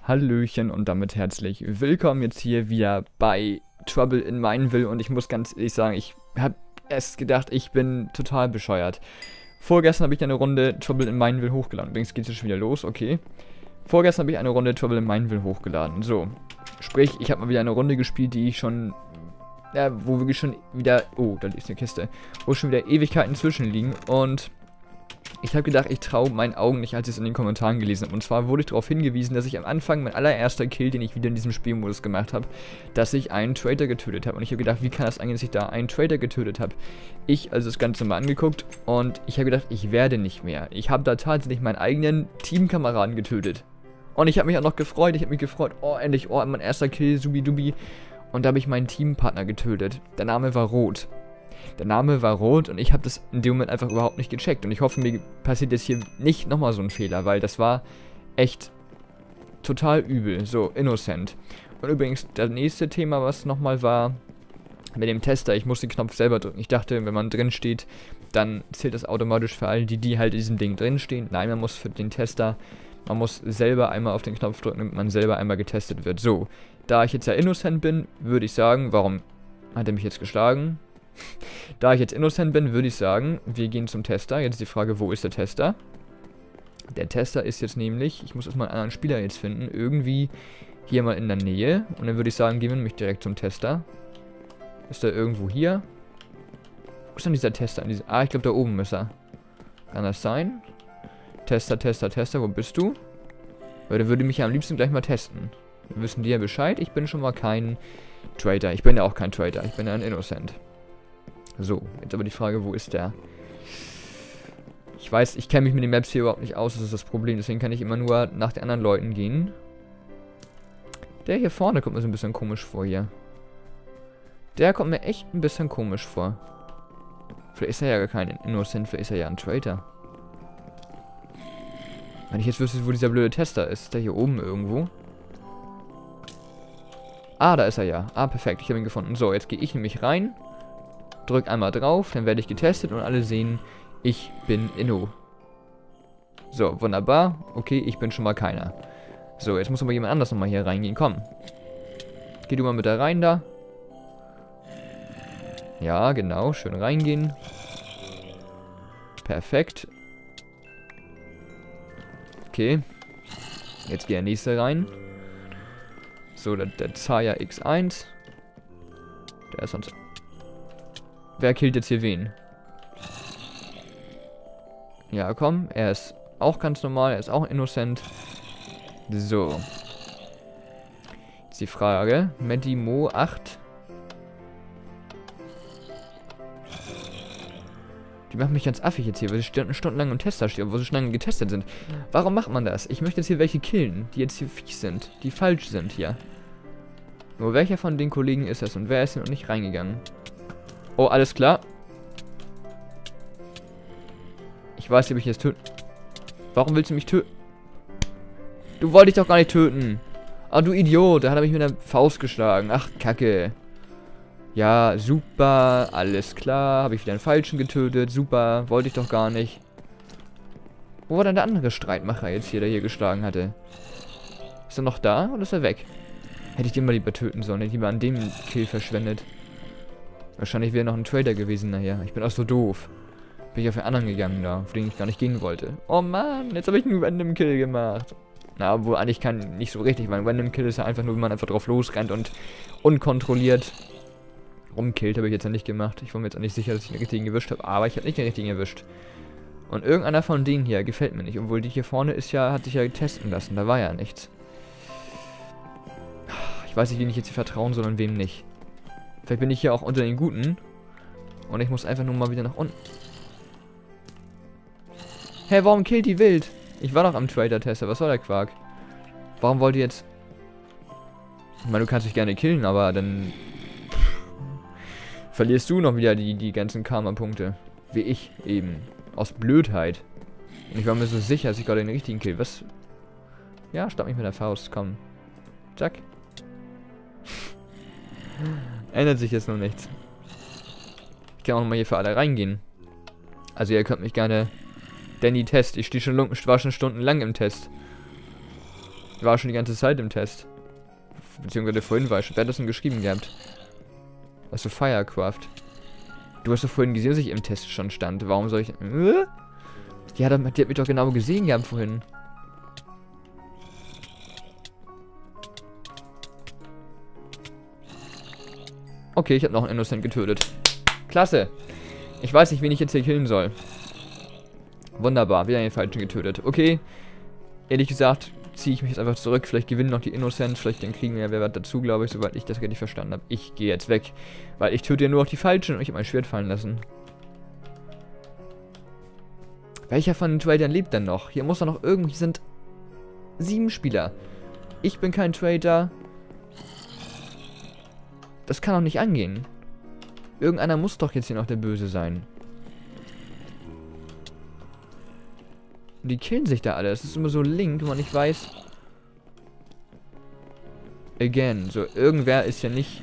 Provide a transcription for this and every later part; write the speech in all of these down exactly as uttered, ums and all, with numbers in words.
Hallöchen und damit herzlich willkommen jetzt hier wieder bei Trouble in Mineville und ich muss ganz ehrlich sagen, ich habe erst gedacht, ich bin total bescheuert. Vorgestern habe ich eine Runde Trouble in Mineville hochgeladen. Übrigens geht es schon wieder los, okay. Vorgestern habe ich eine Runde Trouble in Mineville hochgeladen. So, sprich, ich habe mal wieder eine Runde gespielt, die ich schon, ja, wo wirklich schon wieder, oh, da ist eine Kiste, wo schon wieder Ewigkeiten zwischenliegen und ich habe gedacht, ich traue meinen Augen nicht, als ich es in den Kommentaren gelesen habe. Und zwar wurde ich darauf hingewiesen, dass ich am Anfang, mein allererster Kill, den ich wieder in diesem Spielmodus gemacht habe, dass ich einen Traitor getötet habe. Und ich habe gedacht, wie kann das eigentlich, dass ich da einen Traitor getötet habe? Ich also das Ganze mal angeguckt und ich habe gedacht, ich werde nicht mehr. Ich habe da tatsächlich meinen eigenen Teamkameraden getötet. Und ich habe mich auch noch gefreut, ich habe mich gefreut, oh endlich, oh mein erster Kill, subi-dubi. Und da habe ich meinen Teampartner getötet. Der Name war Rot. Der Name war Rot und ich habe das in dem Moment einfach überhaupt nicht gecheckt. Und ich hoffe, mir passiert jetzt hier nicht nochmal so ein Fehler, weil das war echt total übel. So, innocent. Und übrigens, das nächste Thema, was nochmal war, mit dem Tester, ich muss den Knopf selber drücken. Ich dachte, wenn man drin steht, dann zählt das automatisch für alle, die, die halt in diesem Ding drin stehen. Nein, man muss für den Tester, man muss selber einmal auf den Knopf drücken, damit man selber einmal getestet wird. So, da ich jetzt ja innocent bin, würde ich sagen, warum hat er mich jetzt geschlagen? Da ich jetzt innocent bin, würde ich sagen, wir gehen zum Tester. Jetzt ist die Frage, wo ist der Tester? Der Tester ist jetzt nämlich, ich muss erstmal einen anderen Spieler jetzt finden, irgendwie hier mal in der Nähe. Und dann würde ich sagen, gehen wir nämlich direkt zum Tester. Ist er irgendwo hier? Wo ist denn dieser Tester? Ah, ich glaube, da oben ist er. Kann das sein? Tester, Tester, Tester, wo bist du? Weil der würde mich ja am liebsten gleich mal testen. Wir wissen die ja Bescheid, ich bin schon mal kein Traitor. Ich bin ja auch kein Traitor, ich bin ja ein Innocent. So, jetzt aber die Frage, wo ist der? Ich weiß, ich kenne mich mit den Maps hier überhaupt nicht aus, das ist das Problem. Deswegen kann ich immer nur nach den anderen Leuten gehen. Der hier vorne kommt mir so ein bisschen komisch vor hier. Der kommt mir echt ein bisschen komisch vor. Vielleicht ist er ja gar kein Innocent, vielleicht ist er ja ein Traitor. Wenn ich jetzt wüsste, wo dieser blöde Tester ist, ist der hier oben irgendwo? Ah, da ist er ja. Ah, perfekt, ich habe ihn gefunden. So, jetzt gehe ich nämlich rein. Drück einmal drauf, dann werde ich getestet und alle sehen, ich bin Inno. So, wunderbar. Okay, ich bin schon mal keiner. So, jetzt muss aber jemand anders nochmal hier reingehen. Komm. Geh du mal mit da rein da. Ja, genau. Schön reingehen. Perfekt. Okay. Jetzt geht der nächste rein. So, der, der Zaya X eins. Der ist sonst... Wer killt jetzt hier wen? Ja, komm. Er ist auch ganz normal. Er ist auch innocent. So. Jetzt die Frage. Medimo acht. Die machen mich ganz affig jetzt hier, weil sie stunden, stundenlang im Tester stehen, wo sie schon lange getestet sind. Warum macht man das? Ich möchte jetzt hier welche killen, die jetzt hier fies sind. Die falsch sind hier. Nur welcher von den Kollegen ist es und wer ist denn noch nicht reingegangen? Oh, alles klar. Ich weiß nicht, ob ich jetzt töten... Warum willst du mich töten? Du wolltest dich doch gar nicht töten. Ah, du Idiot. Da hat er mich mit der Faust geschlagen. Ach, Kacke. Ja, super. Alles klar. Habe ich wieder einen Falschen getötet. Super. Wollte ich doch gar nicht. Wo war denn der andere Streitmacher jetzt hier, der hier geschlagen hatte? Ist er noch da oder ist er weg? Hätte ich den mal lieber töten sollen. Hätte ich lieber an dem Kill verschwendet. Wahrscheinlich wäre noch ein Trader gewesen nachher. Ich bin auch so doof. Bin ich auf den anderen gegangen da, auf den ich gar nicht gehen wollte. Oh Mann, jetzt habe ich einen Random Kill gemacht. Na, obwohl eigentlich kann nicht so richtig, weil ein Random Kill ist ja einfach nur, wenn man einfach drauf losrennt und unkontrolliert rumkillt. Habe ich jetzt ja nicht gemacht. Ich war mir jetzt auch nicht sicher, dass ich den richtigen erwischt habe, aber ich habe nicht den richtigen erwischt. Und irgendeiner von denen hier gefällt mir nicht. Obwohl die hier vorne ist ja, hat sich ja testen lassen. Da war ja nichts. Ich weiß nicht, wem ich jetzt hier vertrauen soll und wem nicht. Vielleicht bin ich hier auch unter den Guten. Und ich muss einfach nur mal wieder nach unten. Hä, hey, warum killt die wild? Ich war doch am Trader-Tester. Was soll der Quark? Warum wollt ihr jetzt... Ich meine, du kannst dich gerne killen, aber dann... verlierst du noch wieder die, die ganzen Karma-Punkte. Wie ich eben. Aus Blödheit. Und ich war mir so sicher, dass ich gerade den richtigen Kill... Was? Ja, stopp mich mit der Faust. Komm. Zack. Ändert sich jetzt noch nichts. Ich kann auch nochmal hier für alle reingehen. Also ihr könnt mich gerne... Danny Test. Ich stehe schon, war schon stundenlang im Test. war schon die ganze Zeit im Test. Beziehungsweise vorhin war ich schon. Wer hat das denn geschrieben gehabt? Also Firecraft. Du hast doch vorhin gesehen, dass ich im Test schon stand. Warum soll ich... Äh? Die, hat, die hat mich doch genau gesehen gehabt vorhin. Okay, ich habe noch einen Innocent getötet. Klasse. Ich weiß nicht, wen ich jetzt hier killen soll. Wunderbar, wieder den Falschen getötet. Okay. Ehrlich gesagt, ziehe ich mich jetzt einfach zurück. Vielleicht gewinnen noch die Innocents. Vielleicht dann kriegen wir ja wer dazu, glaube ich, soweit ich das richtig verstanden habe. Ich gehe jetzt weg. Weil ich töte ja nur noch die Falschen und ich habe mein Schwert fallen lassen. Welcher von den Tradern lebt denn noch? Hier muss doch noch irgendwie... Hier sind sieben Spieler. Ich bin kein Trader. Das kann doch nicht angehen. Irgendeiner muss doch jetzt hier noch der Böse sein. Und die killen sich da alle. Es ist immer so link, wenn man nicht weiß. Again. So, irgendwer ist ja nicht...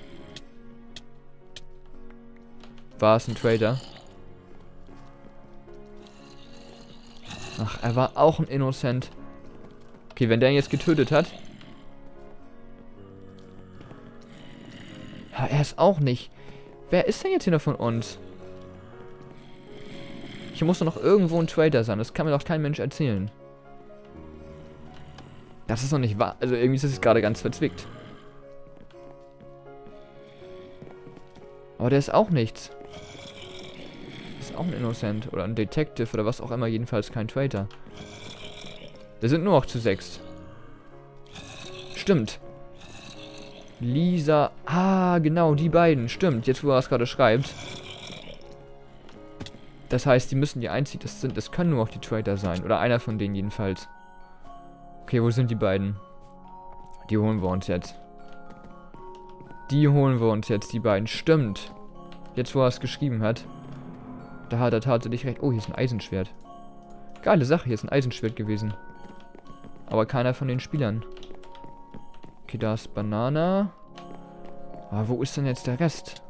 War es ein Trader? Ach, er war auch ein Innocent. Okay, wenn der ihn jetzt getötet hat... Ja, er ist auch nicht. Wer ist denn jetzt hier noch von uns? Hier muss doch noch irgendwo ein Trader sein. Das kann mir doch kein Mensch erzählen. Das ist doch nicht wahr. Also irgendwie ist das gerade ganz verzwickt. Aber der ist auch nichts. Das ist auch ein Innocent. Oder ein Detective oder was auch immer. Jedenfalls kein Trader. Wir sind nur noch zu sechs. Stimmt. Lisa. Ah, genau, die beiden. Stimmt, jetzt wo er es gerade schreibt. Das heißt, die müssen die einzigen. Das sind, das können nur auch die Trader sein. Oder einer von denen jedenfalls. Okay, wo sind die beiden? Die holen wir uns jetzt. Die holen wir uns jetzt, die beiden. Stimmt. Jetzt wo er es geschrieben hat. Da hat er tatsächlich recht. Oh, hier ist ein Eisenschwert. Geile Sache, hier ist ein Eisenschwert gewesen. Aber keiner von den Spielern. Okay, da ist Banana. Aber wo ist denn jetzt der Rest?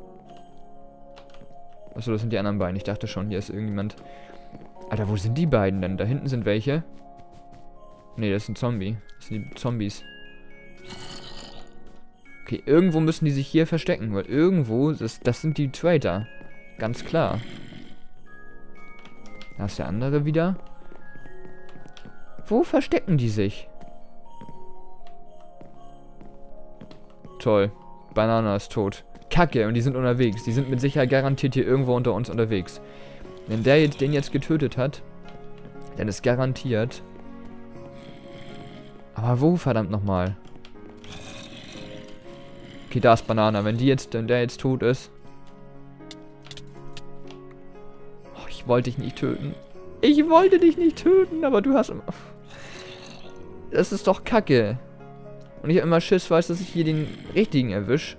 Achso, das sind die anderen beiden. Ich dachte schon, hier ist irgendjemand. Alter, wo sind die beiden denn? Da hinten sind welche. Nee, das ist ein Zombie. Das sind die Zombies. Okay, irgendwo müssen die sich hier verstecken. Weil irgendwo, das, das sind die Trader. Ganz klar. Da ist der andere wieder. Wo verstecken die sich? Toll. Banana ist tot. Kacke, und die sind unterwegs. Die sind mit Sicherheit garantiert hier irgendwo unter uns unterwegs. Wenn der jetzt den jetzt getötet hat, dann ist garantiert... Aber wo, verdammt nochmal? Okay, da ist Banana. Wenn die jetzt, wenn der jetzt tot ist... Oh, ich wollte dich nicht töten. Ich wollte dich nicht töten, aber du hast... Das ist doch Kacke. Und ich habe immer Schiss, weiß, dass ich hier den richtigen erwische.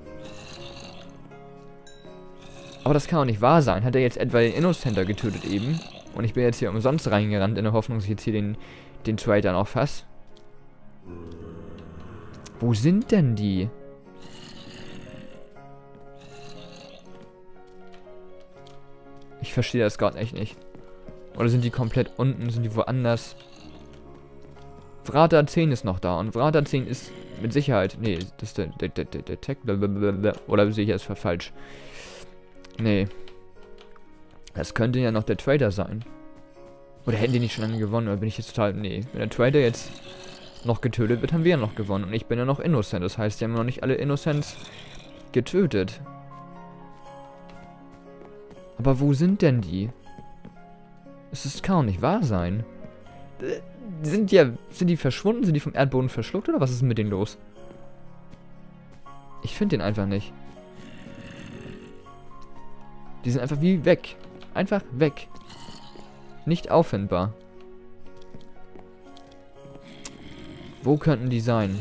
Aber das kann auch nicht wahr sein. Hat er jetzt etwa den Innocenter getötet eben? Und ich bin jetzt hier umsonst reingerannt, in der Hoffnung, dass ich jetzt hier den, den Trader noch fasse. Wo sind denn die? Ich verstehe das gerade echt nicht. Oder sind die komplett unten? Sind die woanders? Vrata zehn ist noch da. Und Vrata zehn ist mit Sicherheit... Nee, das ist der, der, der, der, der Tech... Oder sehe ich das falsch? Nee. Das könnte ja noch der Trader sein. Oder hätten die nicht schon lange gewonnen? Oder bin ich jetzt total... Nee. Wenn der Trader jetzt noch getötet wird, haben wir ja noch gewonnen. Und ich bin ja noch Innocent. Das heißt, die haben noch nicht alle Innocents getötet. Aber wo sind denn die? Das ist, kann doch nicht wahr sein. Sind die, ja, sind die verschwunden? Sind die vom Erdboden verschluckt? Oder was ist mit denen los? Ich finde den einfach nicht. Die sind einfach wie weg. Einfach weg. Nicht auffindbar. Wo könnten die sein?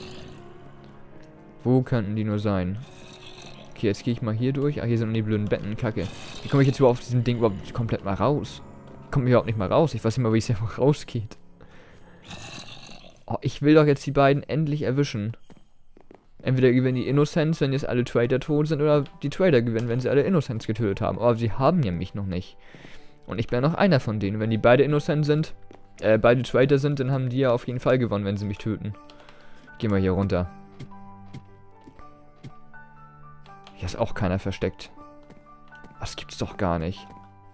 Wo könnten die nur sein? Okay, jetzt gehe ich mal hier durch. Ah, hier sind nur die blöden Betten. Kacke. Wie komme ich jetzt überhaupt auf diesem Ding überhaupt komplett mal raus? Ich komme überhaupt nicht mal raus. Ich weiß nicht mal, wie es hier rausgeht. Oh, ich will doch jetzt die beiden endlich erwischen. Entweder gewinnen die Innocents, wenn jetzt alle Trader tot sind, oder die Trader gewinnen, wenn sie alle Innocents getötet haben. Aber sie haben ja mich noch nicht. Und ich bin ja noch einer von denen. Wenn die beide Innocent sind, äh, beide Traitor sind, dann haben die ja auf jeden Fall gewonnen, wenn sie mich töten. Gehen wir hier runter. Hier ist auch keiner versteckt. Das gibt's doch gar nicht.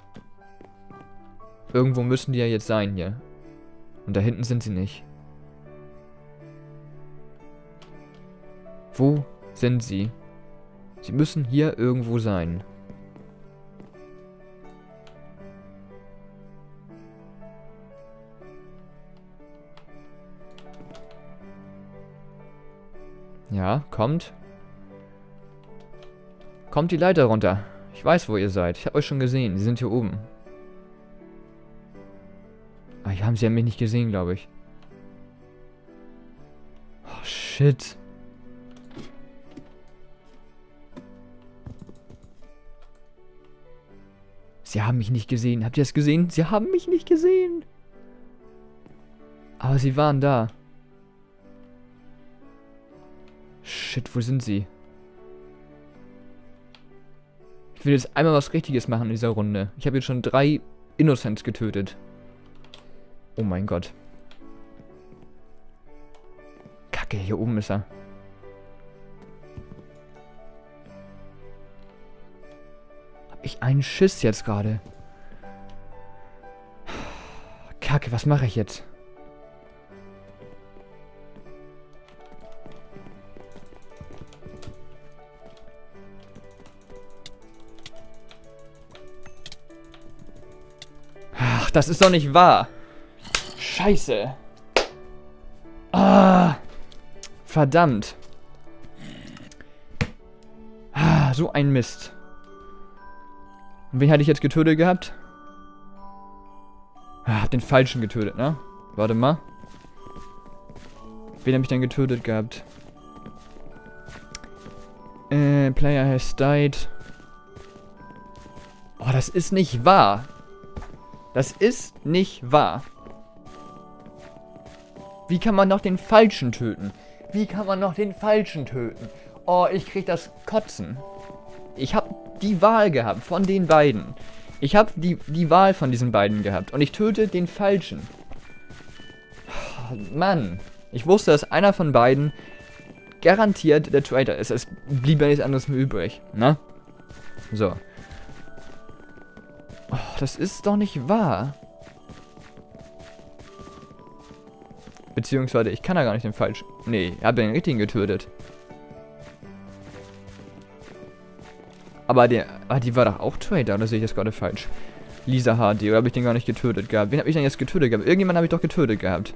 Irgendwo müssen die ja jetzt sein hier. Und da hinten sind sie nicht. Wo sind sie? Sie müssen hier irgendwo sein. Ja, kommt. Kommt die Leiter runter. Ich weiß, wo ihr seid. Ich habe euch schon gesehen. Sie sind hier oben. Ah, hier haben sie ja mich nicht gesehen, glaube ich. Oh, shit. Sie haben mich nicht gesehen. Habt ihr es gesehen? Sie haben mich nicht gesehen. Aber sie waren da. Shit, wo sind sie? Ich will jetzt einmal was Richtiges machen in dieser Runde. Ich habe jetzt schon drei Innocents getötet. Oh mein Gott. Kacke, hier oben ist er. Hab ich einen Schiss jetzt gerade? Kacke, was mache ich jetzt? Ach, das ist doch nicht wahr. Scheiße. Ah. Verdammt. Ah, so ein Mist. Und wen hatte ich jetzt getötet gehabt? Ah, hab den Falschen getötet, ne? Warte mal. Wen habe ich denn getötet gehabt? Äh, Player has died. Oh, das ist nicht wahr. Das ist nicht wahr. Wie kann man noch den Falschen töten? Wie kann man noch den Falschen töten? Oh, ich krieg das Kotzen. Ich hab die Wahl gehabt von den beiden. Ich hab die, die Wahl von diesen beiden gehabt. Und ich töte den Falschen. Mann. Ich wusste, dass einer von beiden garantiert der Traitor ist. Es blieb ja nichts anderes mehr übrig. Ne? So. Oh, das ist doch nicht wahr. Beziehungsweise, ich kann da gar nicht den falschen... Nee, ich habe den richtigen getötet. Aber der... Ah, die war doch auch Traitor, oder sehe ich das gerade falsch? Lisa H D, oder habe ich den gar nicht getötet gehabt? Wen habe ich denn jetzt getötet gehabt? Irgendjemand habe ich doch getötet gehabt.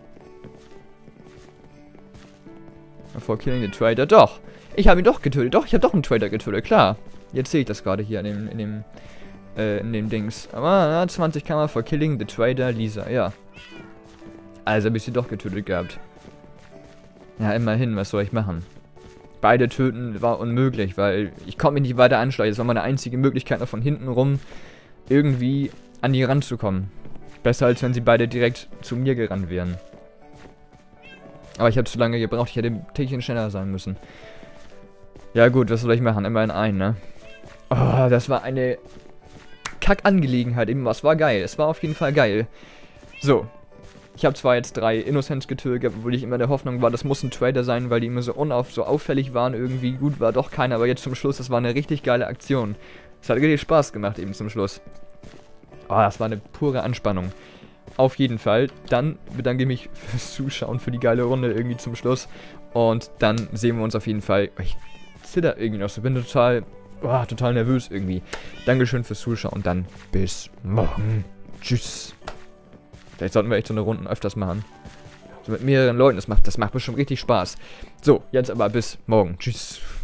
Before killing the Traitor. Doch! Ich habe ihn doch getötet. Doch, ich habe doch einen Traitor getötet, klar. Jetzt sehe ich das gerade hier in dem... In dem Äh, in dem Dings. Aber na, zwanzig Kammer for killing the Traitor Lisa, ja. Also habe ich sie doch getötet gehabt. Ja, immerhin, was soll ich machen? Beide töten war unmöglich, weil ich konnte mich nicht weiter anschleichen. Das war meine einzige Möglichkeit, noch von hinten rum irgendwie an die ranzukommen. Besser, als wenn sie beide direkt zu mir gerannt wären. Aber ich habe zu lange gebraucht, ich hätte ein Tickchen schneller sein müssen. Ja gut, was soll ich machen? Immerhin ein, ne? Oh, das war eine Kackangelegenheit. Eben, was war geil. Es war auf jeden Fall geil. So. Ich habe zwar jetzt drei Innocents getötet, obwohl ich immer der Hoffnung war, das muss ein Traitor sein, weil die immer so unauf, so auffällig waren. Irgendwie gut war doch keiner, aber jetzt zum Schluss, das war eine richtig geile Aktion. Es hat richtig Spaß gemacht eben zum Schluss. Oh, das war eine pure Anspannung. Auf jeden Fall. Dann bedanke ich mich fürs Zuschauen, für die geile Runde irgendwie zum Schluss. Und dann sehen wir uns auf jeden Fall. Ich zitter irgendwie noch so, bin total, oh, total nervös irgendwie. Dankeschön fürs Zuschauen und dann bis morgen. Tschüss. Vielleicht sollten wir echt so eine Runde öfters machen. So mit mehreren Leuten, das macht, das macht bestimmt richtig Spaß. So, jetzt aber bis morgen. Tschüss.